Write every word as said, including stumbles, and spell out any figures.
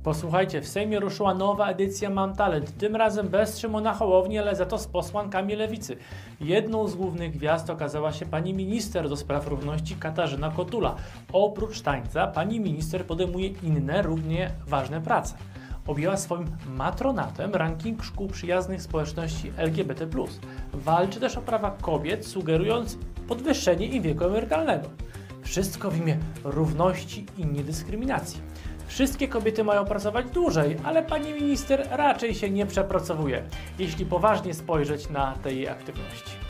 Posłuchajcie, w Sejmie ruszyła nowa edycja Mam Talent. Tym razem bez Szymona Hołowni, ale za to z posłankami Lewicy. Jedną z głównych gwiazd okazała się pani minister do spraw równości Katarzyna Kotula. Oprócz tańca pani minister podejmuje inne, równie ważne prace. Objęła swoim matronatem ranking szkół przyjaznych społeczności L G B T plus. Walczy też o prawa kobiet, sugerując podwyższenie im wieku emerytalnego. Wszystko w imię równości i niedyskryminacji. Wszystkie kobiety mają pracować dłużej, ale pani minister raczej się nie przepracowuje, jeśli poważnie spojrzeć na te jej aktywności.